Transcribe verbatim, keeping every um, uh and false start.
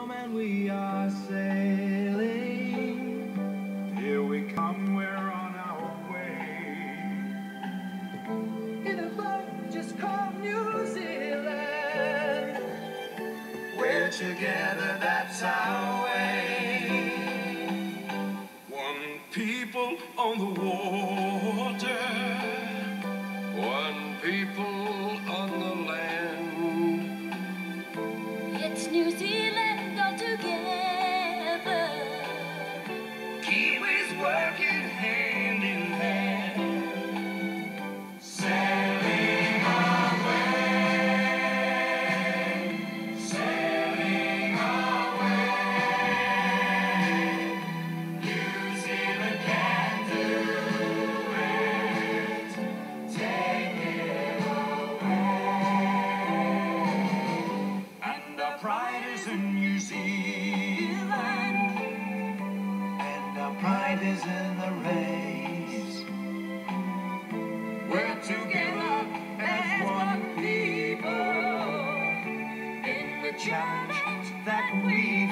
home and we are sailing. Here we come, we're on our way. In a boat just called New Zealand. We're together, that's our way. One people on the water, one people on the land. It's New Zealand all together. Kiwis working hand in hand. Sailing away, sailing away. New Zealand can do it. Take it away. And our pride is in New Zealand. And our pride is in the race. We're together as one people in the challenge that we